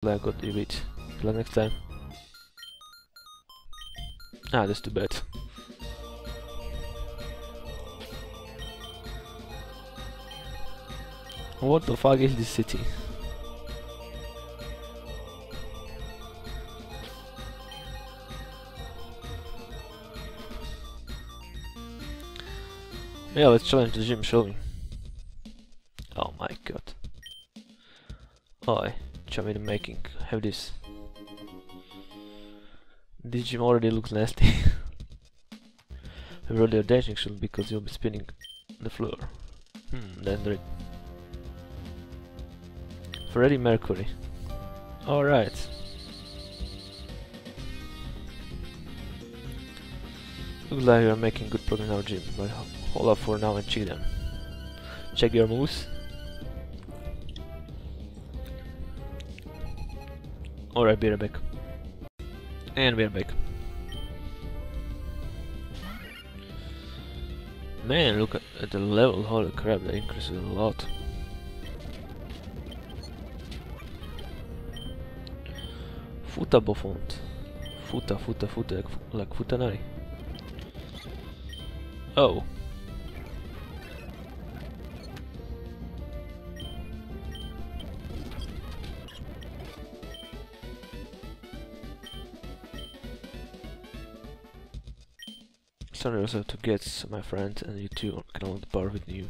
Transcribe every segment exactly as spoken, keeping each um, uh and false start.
I got you beat. Good luck next time. Ah, that's too bad. What the fuck is this city? Yeah, let's challenge the gym, shall we? Oh my god. Oi, show me the making. Have this. This gym already looks nasty. Really a dashing should because you'll be spinning the floor. Hmm, then right. Freddie Mercury. Alright. Looks like you're making good progress in our gym, but hold up for now and check them. Check your moves. Alright, be right back. And we're back. Man, look at, at the level, holy crap, that increases a lot. Futa Bofont. Futa, futa, futa, like, like Futanari. Oh. Sorry also to get my friend, and you too can hold the bar with you.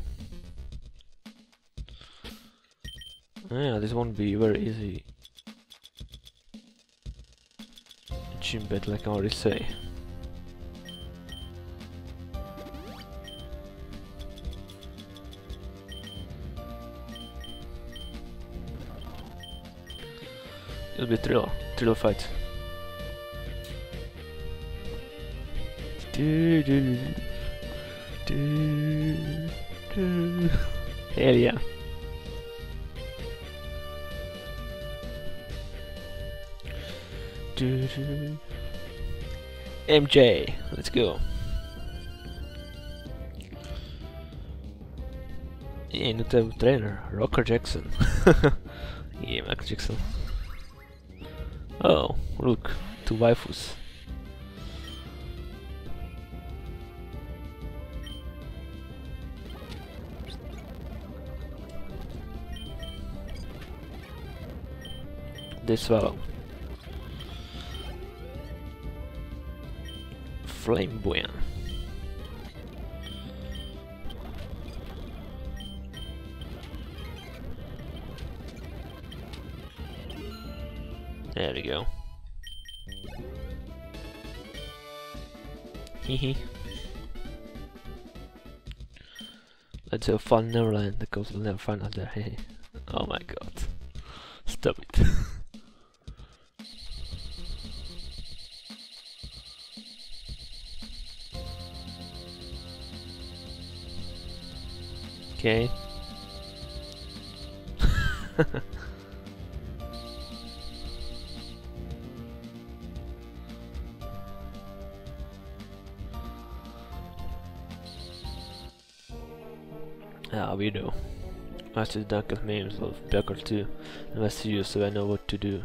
Yeah, this won't be very easy gym bet, like I already say. It'll be a thrill, thrill fight. Do, do, do, do. Hell yeah. Do, do. M J, let's go. Yeah, new type of trainer, Rocker Jackson. Yeah, Max Jackson. Oh, look, two waifus. They swallow. Flamboyant. There we go. Hehe. Let's have fun Neverland because we'll never find out there. Hehe. Oh my god. Stop it. Okay. Ah, we know. Master Dunk of memes of Becker too. I must see you so I know what to do.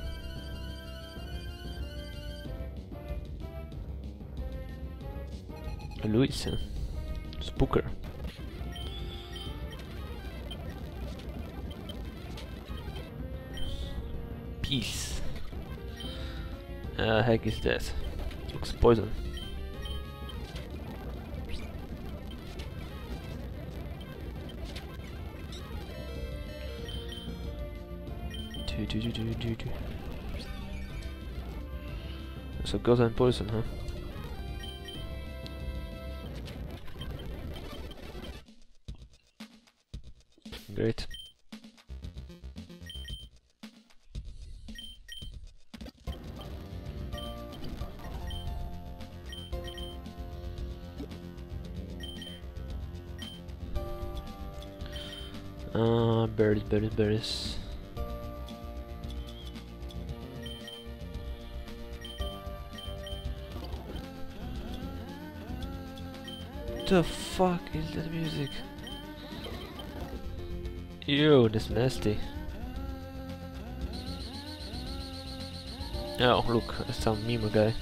Luis, huh? Spooker. Peace. Uh, heck is that? Looks poison. Do, do, do, do, do, do. So goes and poison, huh? Great. Uh, berries, berries, berries. What the fuck is that music? Ew, that's nasty. Oh, look, some meme guy.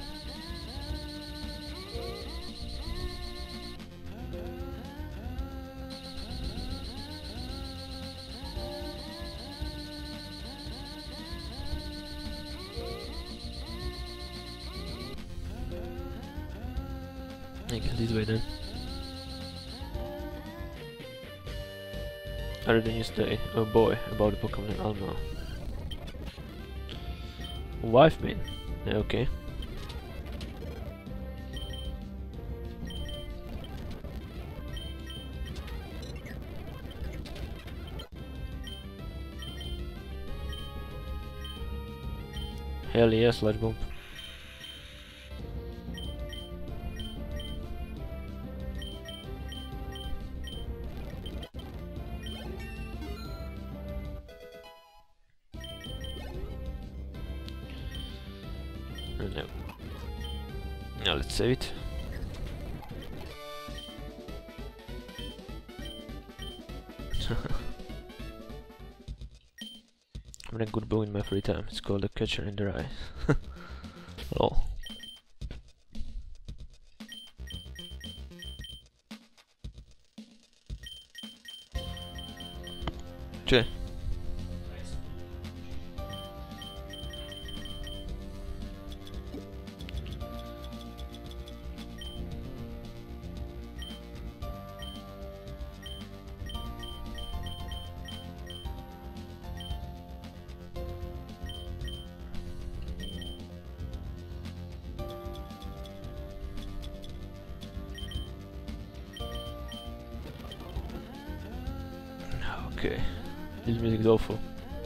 I guess this way then. I read the news today, oh boy, about the Pokemon in Alma. Wife main? Yeah, okay. Hell yeah, Sludge Bomb. No. Now let's save it. I'm a good bow in my free time. It's called a Catcher in the Rye. Lol. Cioè. Okay, this music is awful.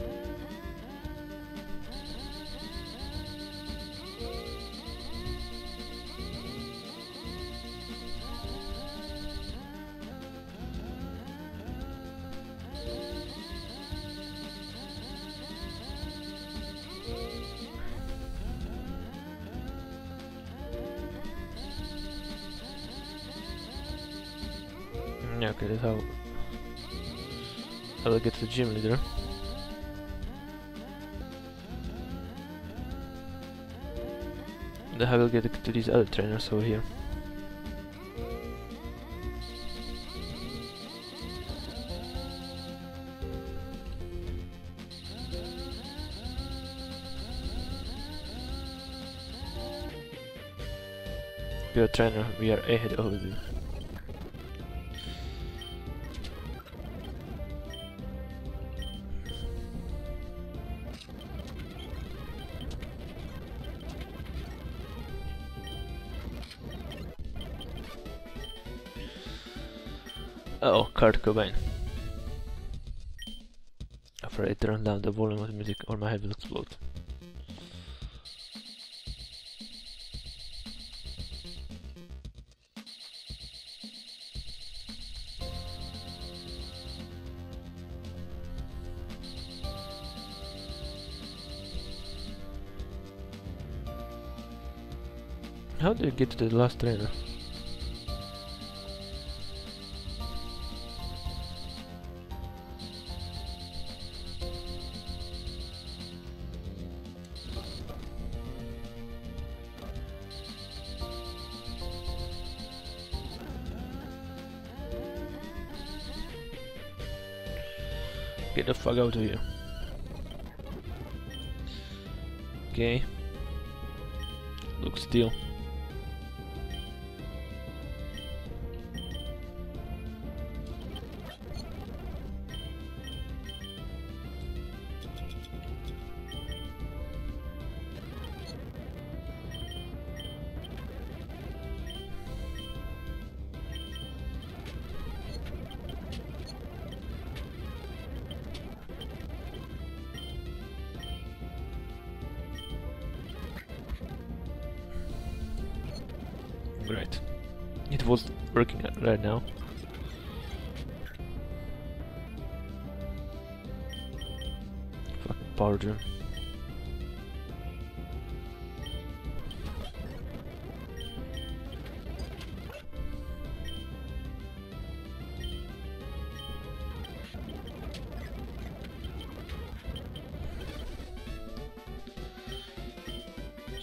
Yeah, okay, that's how I will get to the gym leader. Then I will get to these other trainers over here. We are trainer, we are ahead of you. Oh, Kurt Cobain. Afraid I turn down the volume of the music or my head will explode. How do you get to the last trainer? Get the fuck out of here. Okay. Look still. Great. It was working right now. Fuck power gem.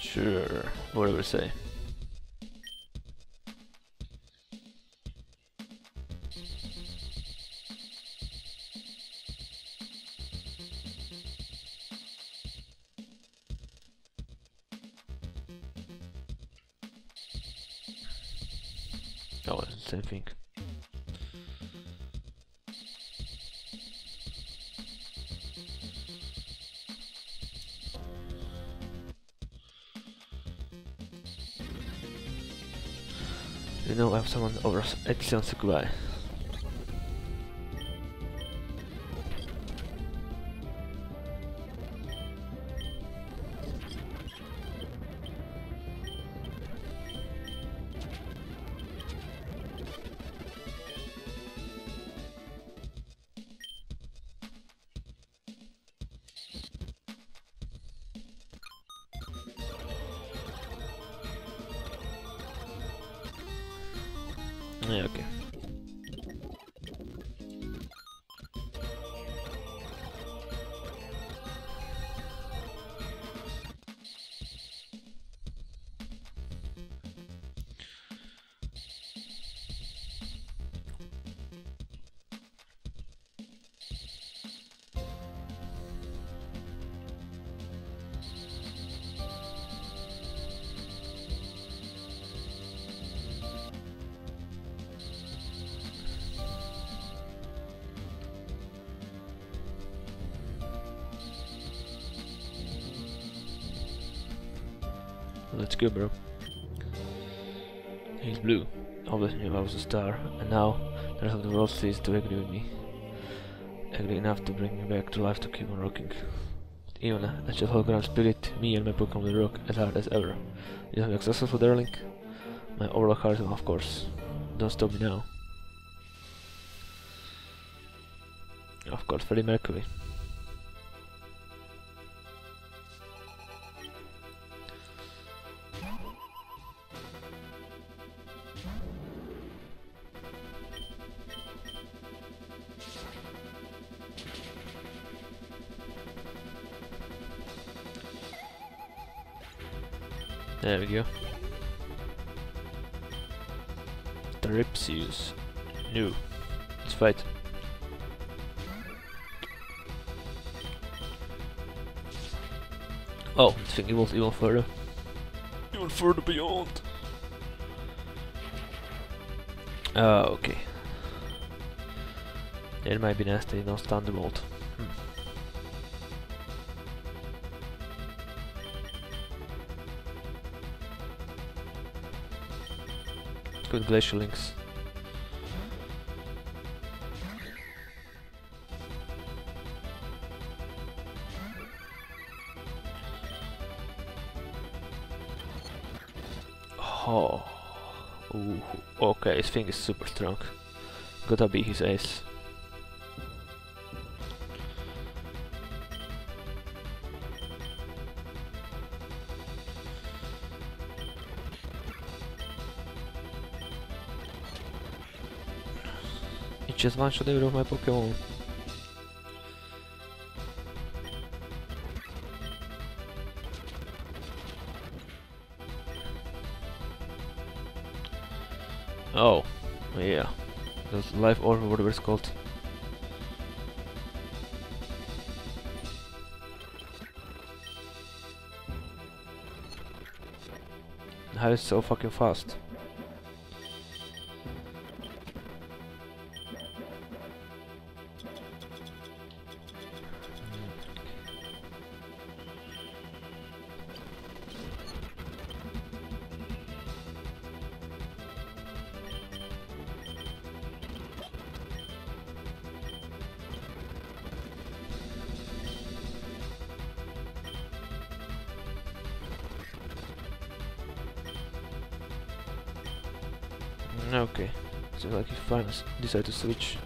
Sure, whatever you say. Oh, it's the same thing. You know, I have someone over eighty cents to buy. Yeah, okay. Let's go, bro. He's blue. Always knew I was a star, and now the rest of the world ceased to agree with me. Agree enough to bring me back to life to keep on rocking. Even a natural hologram spirit, me and my Pokemon will rock as hard as ever. You have successful, darling? My overall charisma, of course. Don't stop me now. Of course, Freddie Mercury. There we go. Thripsius. No. Let's fight. Oh, I think it was even further. Even further beyond. Ah, uh, okay. It might be nasty, no Thunderbolt. Hmm. Good Glacial Links. Oh. Ooh. Okay, his thing is super strong. Gotta be his ace. It just one-shot every of my Pokemon. Oh, yeah. Those life orb, whatever it's called. How is it so fucking fast? Okay, so like if I decide to switch.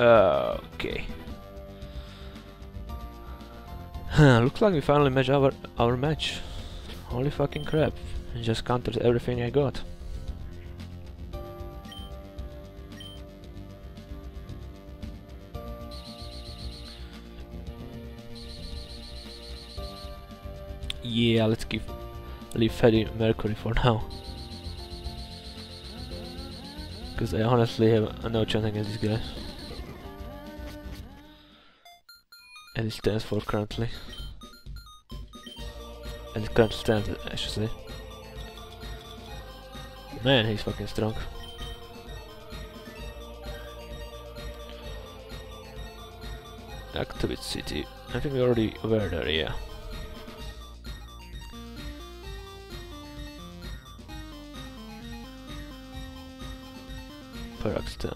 Uh, okay. Looks like we finally match our our match. Holy fucking crap! It just counters everything I got. Yeah, let's give leave Freddie Mercury for now. Because I honestly have no chance against this guy. And it stands for currently. And it currently stands, I should say. Man, he's fucking strong. Activate City. I think we already were there, yeah. Paraxton.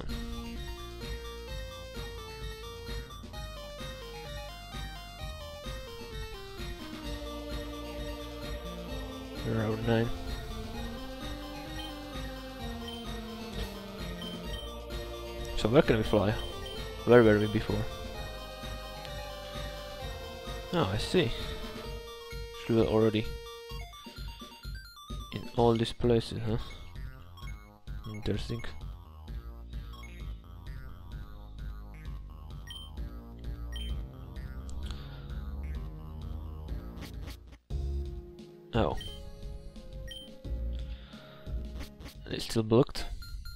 Round nine. So where can we fly? Where were we before? Oh, I see. We were already in all these places, huh? Interesting. Oh. It's still blocked.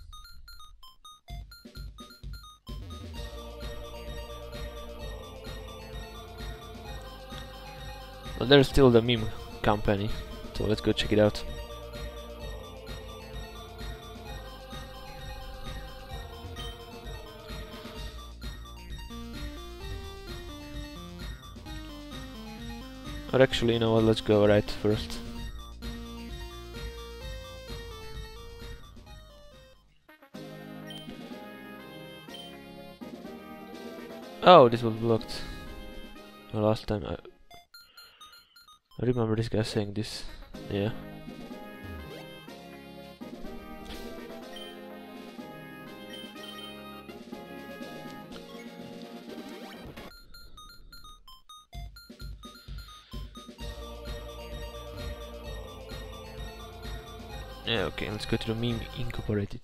Well, there's still the meme company, so let's go check it out. Or actually, you know what, let's go right first. Oh, this was blocked. The last time I... I remember this guy saying this. Yeah. Yeah, okay, let's go to the meme Incorporated.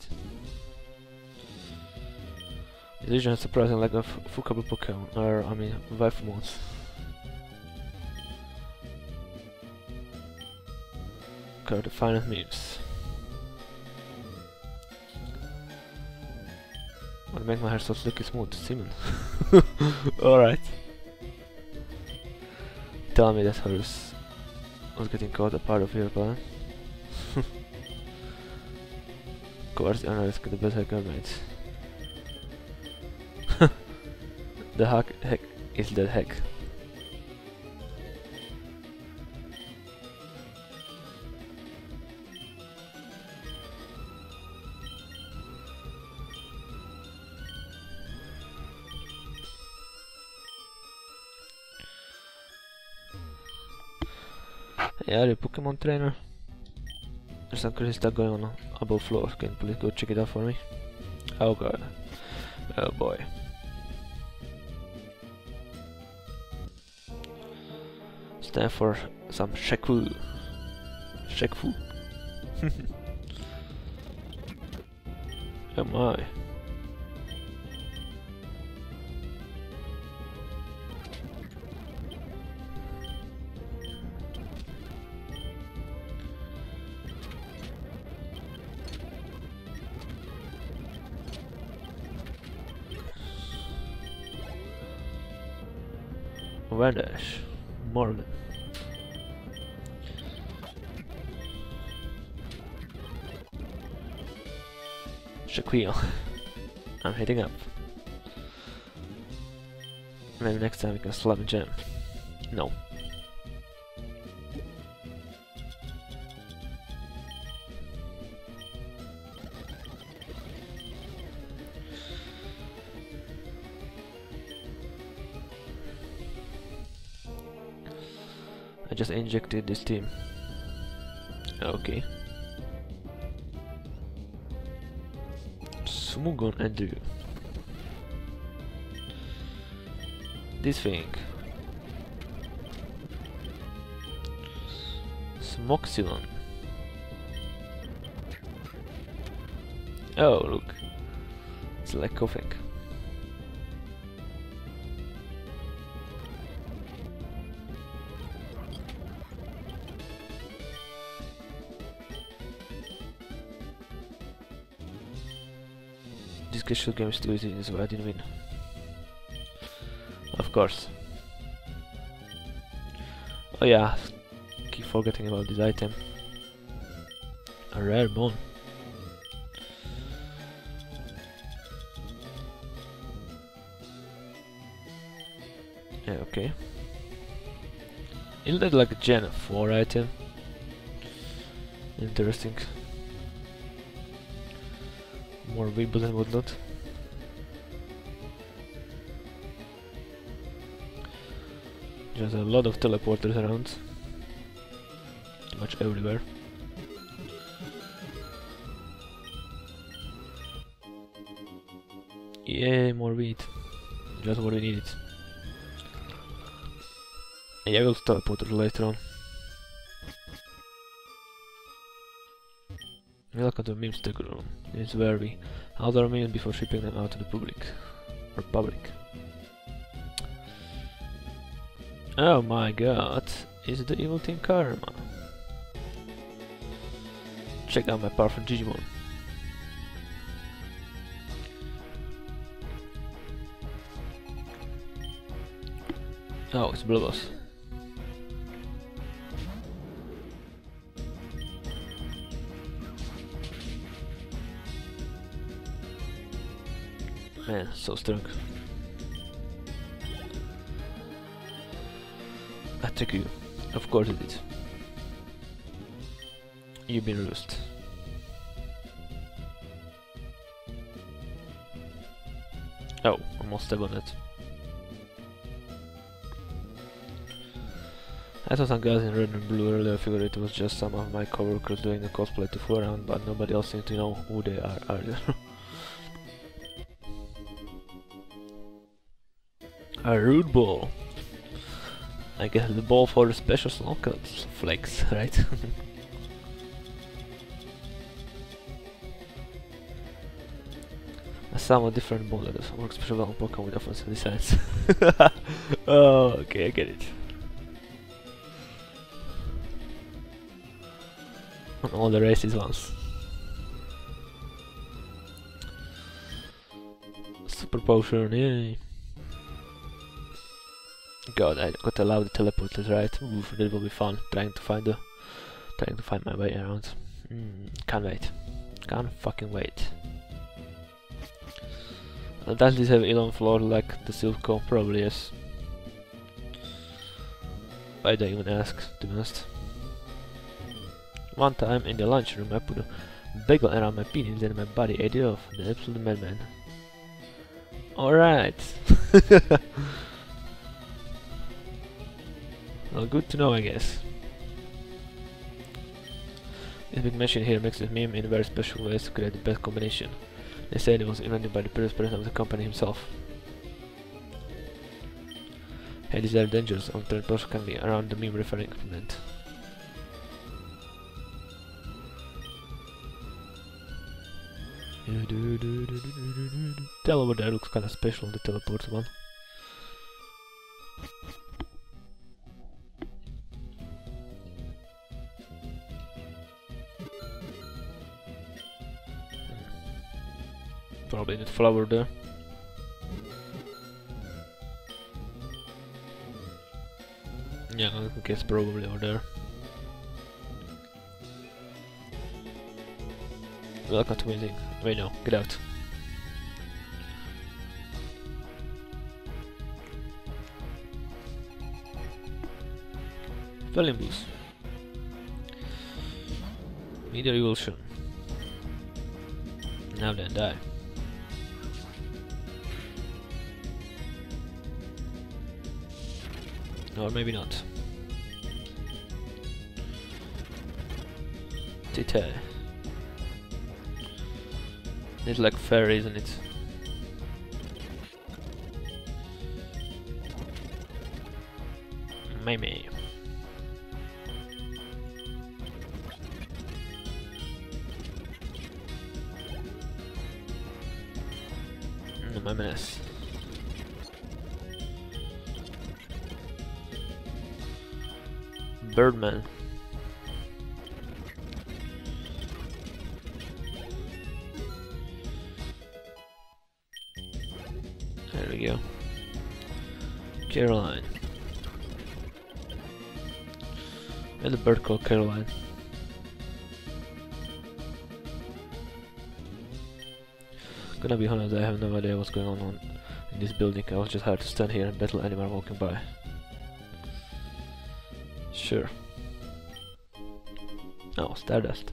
It's usually surprising like a fuckable Pokemon, or I mean, waifu mods. Okay, the finest memes. I'll make my hair so silky smooth, Simon. Alright. Tell me that horse was getting caught a part of your plan. Of course, the owner is the best hacker made. The hack heck is that heck. Hey, are you a Pokemon trainer? There's some crazy stuff going on above floor. Can you please go check it out for me? Oh god. Oh boy. It's time for some Shekfu. Shekfu. Oh my. Vanish. Morgan. Shaquille. I'm hitting up. Maybe next time we can slam a gem. No. I just injected this team. Okay. Smugon Andrew. this thing. Smoxilon. Oh, look. It's like coughing. This casual game is too easy, is why I didn't win. Of course. Oh yeah, keep forgetting about this item. A rare bone. Yeah, okay. It looked like a Gen four item. Interesting. More weebles and whatnot. There's a lot of teleporters around. Pretty much everywhere. Yay, more wheat. Just what we needed. Yeah, we'll teleport later on. Welcome to the meme sticker room. This is where we house our memes before shipping them out to the public. Or public. Oh my god, is the evil team Karma? Check out my powerful Digimon. Oh, it's Blubos. Man, so strong. I trick you. Of course it did. You've been loosed. Oh, almost step on it. I saw some guys in red and blue earlier. I figured it was just some of my coworkers doing a cosplay to fool around, but nobody else seems to know who they are either. A rude ball. I guess the ball for the special snowcats flex, right? A somewhat different ball that works special well on Pokemon with offensive designs. Oh, okay, I get it. On all the races once. Super potion, yay. God, I got allowed the teleporters, right? Oof, that will be fun. Trying to find the, trying to find my way around. Mm, can't wait. Can't fucking wait. Uh, does this have Elon floor like the Silco? Probably yes. I don't even ask, to be honest. One time in the lunchroom, I put a bagel around my penis and my body ate it off. The absolute madman. Alright. Well, good to know, I guess. This big machine here makes this meme in very special ways to create the best combination. They said it was invented by the previous president of the company himself. Hey, these are dangerous. On third person can be around the meme referring implement. That over there looks kinda special, the teleport one. Probably that flower there. Yeah, I guess probably over there. Welcome to meeting. Wait, no, get out. Felimbus. Meteor Evolution. Now then, die. Or maybe not. Tite. It's like fairy, isn't it? Maybe. No mames. Birdman. There we go. Caroline. And a bird called Caroline. Gonna be honest, I have no idea what's going on in this building. I was just hired to stand here and battle anyone walking by. Sure. Oh, Stardust.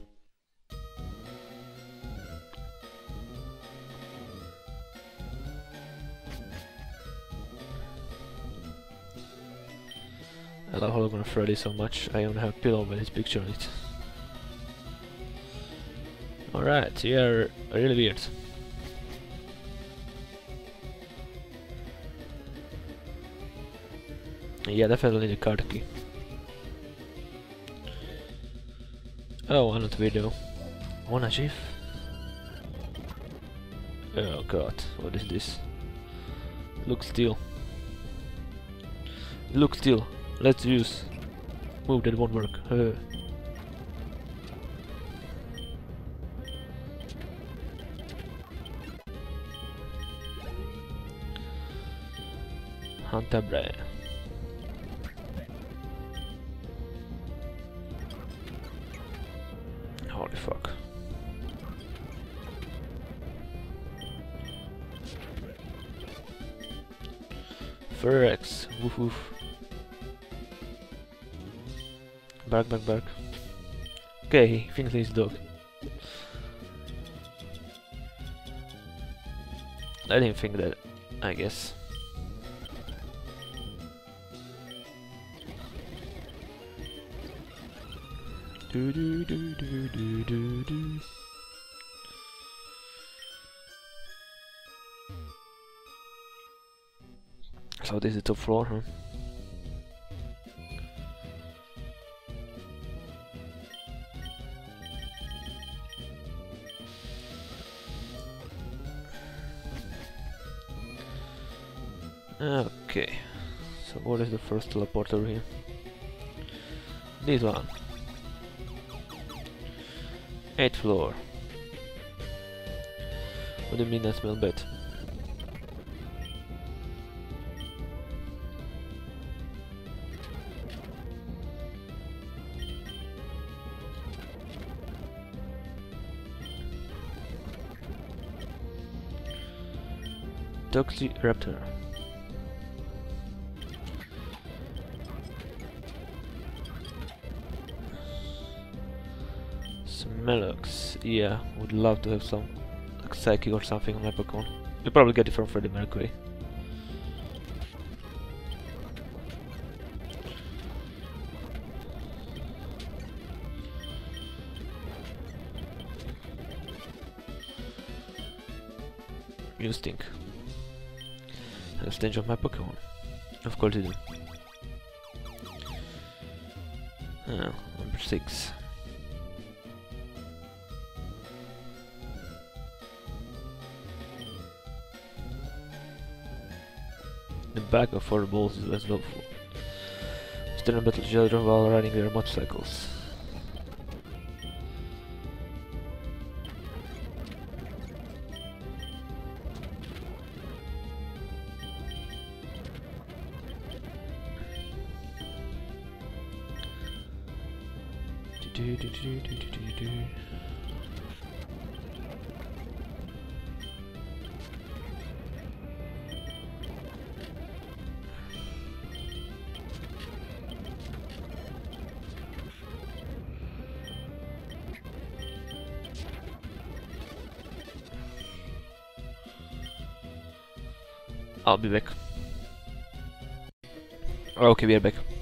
I love Hologram Freddy so much, I even have a pillow with his picture on it. Alright, you are really weird. Yeah, definitely the card key. Oh, I'm not video. Wanna GIF? Oh god, what is this? Look still. Look still. Let's use. Move, that won't work. Uh. Hantabre. Holy fuck. Ferex. Woof woof. Bark, bark, bark. Okay, he finished his dog. I didn't think that, I guess. Do do do do do do do. So this is the top floor, huh? Okay, so what is the first teleporter here? This one. Eighth floor. What do you mean I smell bad? Toxiraptor. Smelox, yeah, would love to have some like Psychic or something on my Pokemon. You'll probably get it from Freddie Mercury. You stink. And a stench of my Pokemon. Of course you do. Oh, number six. The back of four balls is less helpful. Stand and battle each other while riding their motorcycles. Do, do, do, do, do, do, do. I'll be back. Okay, we are back.